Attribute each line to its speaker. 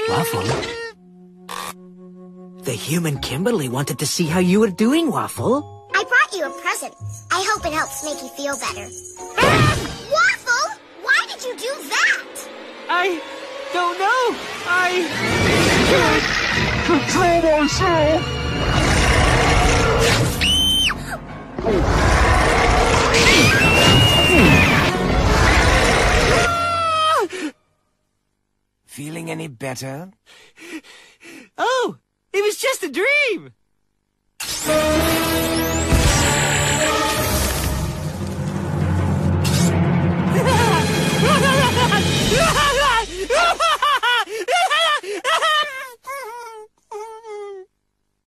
Speaker 1: Waffle? The human Kimberly wanted to see how you were doing, Waffle.
Speaker 2: I brought you a present. I hope it helps make you feel better. Waffle! Why did you do that?
Speaker 3: I don't know. I can't control myself.
Speaker 4: Feeling any better?
Speaker 3: Oh, it was just a dream.